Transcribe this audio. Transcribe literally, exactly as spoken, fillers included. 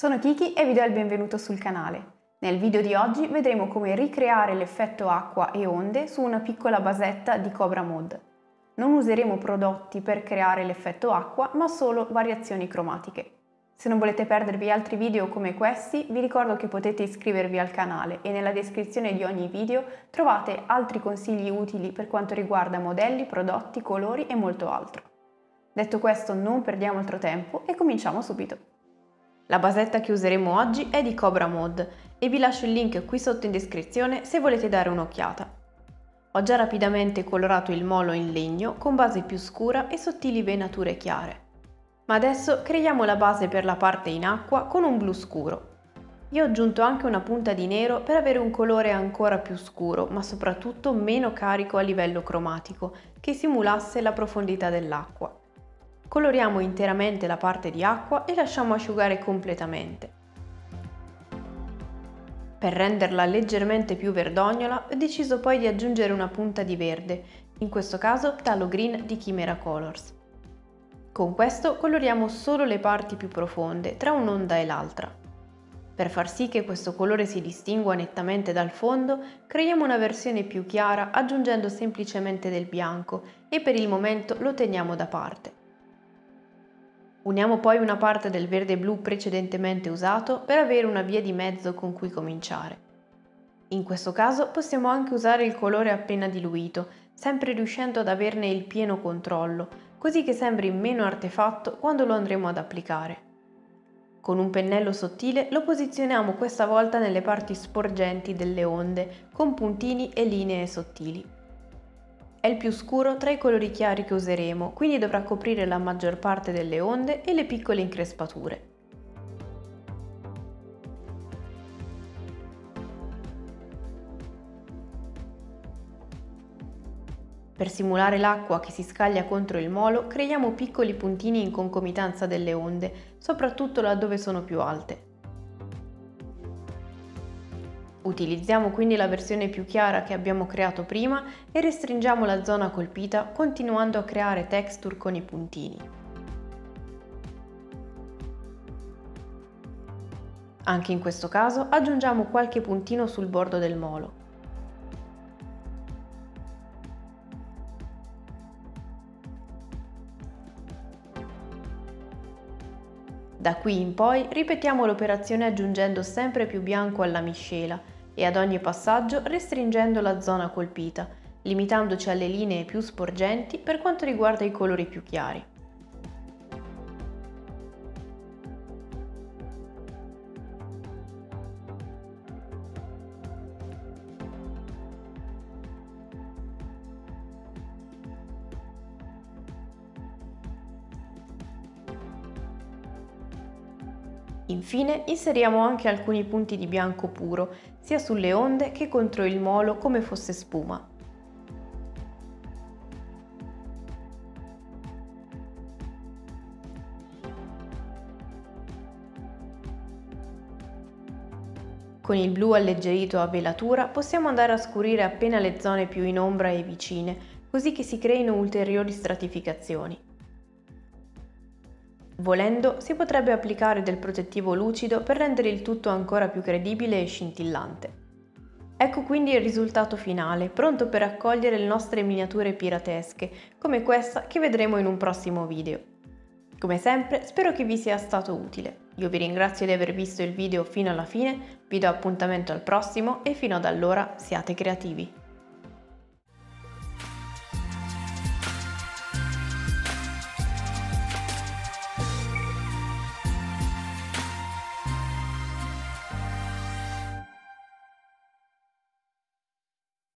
Sono Kiki e vi do il benvenuto sul canale. Nel video di oggi vedremo come ricreare l'effetto acqua e onde su una piccola basetta di Cobra Mod. Non useremo prodotti per creare l'effetto acqua, ma solo variazioni cromatiche. Se non volete perdervi altri video come questi, vi ricordo che potete iscrivervi al canale e nella descrizione di ogni video trovate altri consigli utili per quanto riguarda modelli, prodotti, colori e molto altro. Detto questo, non perdiamo altro tempo e cominciamo subito. La basetta che useremo oggi è di Cobra Mod e vi lascio il link qui sotto in descrizione se volete dare un'occhiata. Ho già rapidamente colorato il molo in legno con base più scura e sottili venature chiare. Ma adesso creiamo la base per la parte in acqua con un blu scuro. Io ho aggiunto anche una punta di nero per avere un colore ancora più scuro, ma soprattutto meno carico a livello cromatico, che simulasse la profondità dell'acqua. Coloriamo interamente la parte di acqua e lasciamo asciugare completamente. Per renderla leggermente più verdognola ho deciso poi di aggiungere una punta di verde, in questo caso Phthalo Green di Chimera Colors. Con questo coloriamo solo le parti più profonde tra un'onda e l'altra. Per far sì che questo colore si distingua nettamente dal fondo, creiamo una versione più chiara aggiungendo semplicemente del bianco e per il momento lo teniamo da parte. Uniamo poi una parte del verde blu precedentemente usato per avere una via di mezzo con cui cominciare. In questo caso possiamo anche usare il colore appena diluito, sempre riuscendo ad averne il pieno controllo, così che sembri meno artefatto quando lo andremo ad applicare. Con un pennello sottile lo posizioniamo questa volta nelle parti sporgenti delle onde, con puntini e linee sottili. È il più scuro tra i colori chiari che useremo, quindi dovrà coprire la maggior parte delle onde e le piccole increspature. Per simulare l'acqua che si scaglia contro il molo, creiamo piccoli puntini in concomitanza delle onde, soprattutto laddove sono più alte. Utilizziamo quindi la versione più chiara che abbiamo creato prima e restringiamo la zona colpita continuando a creare texture con i puntini. Anche in questo caso aggiungiamo qualche puntino sul bordo del molo. Da qui in poi ripetiamo l'operazione aggiungendo sempre più bianco alla miscela e ad ogni passaggio restringendo la zona colpita, limitandoci alle linee più sporgenti per quanto riguarda i colori più chiari. Infine inseriamo anche alcuni punti di bianco puro, sia sulle onde che contro il molo come fosse spuma. Con il blu alleggerito a velatura possiamo andare a scurire appena le zone più in ombra e vicine, così che si creino ulteriori stratificazioni. Volendo, si potrebbe applicare del protettivo lucido per rendere il tutto ancora più credibile e scintillante. Ecco quindi il risultato finale, pronto per accogliere le nostre miniature piratesche, come questa che vedremo in un prossimo video. Come sempre, spero che vi sia stato utile. Io vi ringrazio di aver visto il video fino alla fine, vi do appuntamento al prossimo e fino ad allora siate creativi!